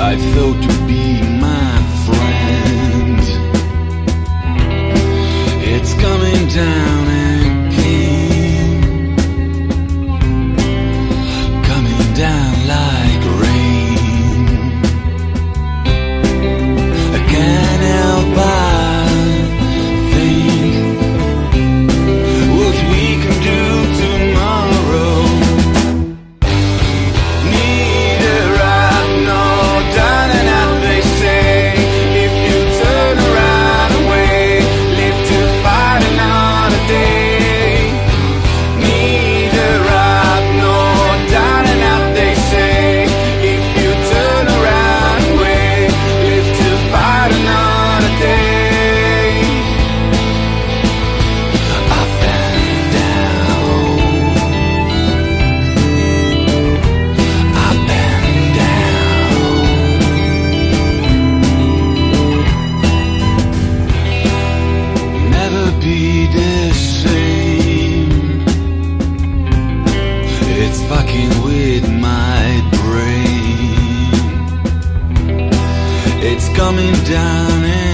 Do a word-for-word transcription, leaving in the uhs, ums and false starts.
I thought to be my friend. It's coming down again, coming down like rain. I can't help but think what we can do tomorrow. Neither right nor down and out, they say. If you turn around away, live to fight another day. Neither right nor down and out, they say. If you turn around away, live to fight another day. Up and down, up and down. Never be the same. It's fucking with my brain. It's coming down.